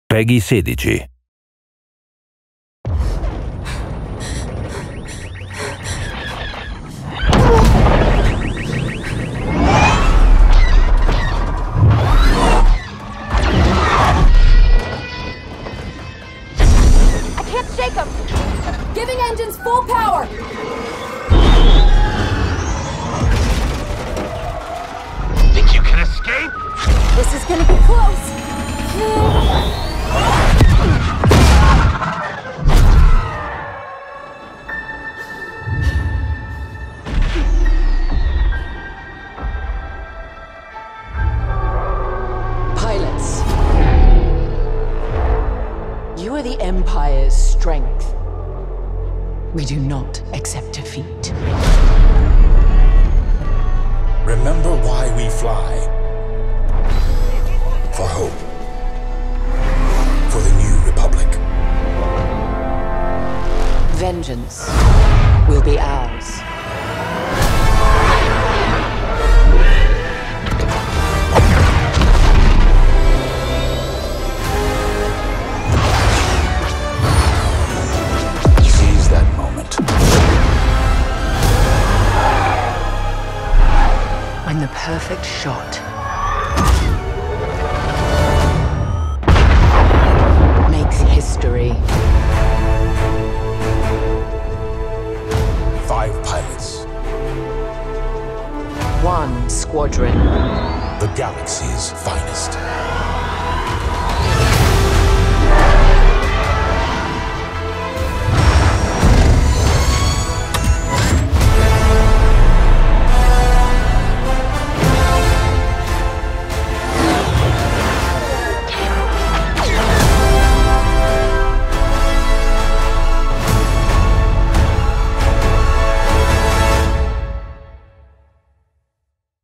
Peggy 16. Shake them! Giving engines full power! Think you can escape? This is gonna be close! Pilots. You are the Empire's strength. We do not accept defeat. Remember why we fly. For hope. For the new Republic. Vengeance will be ours. Seize that moment. When the perfect shot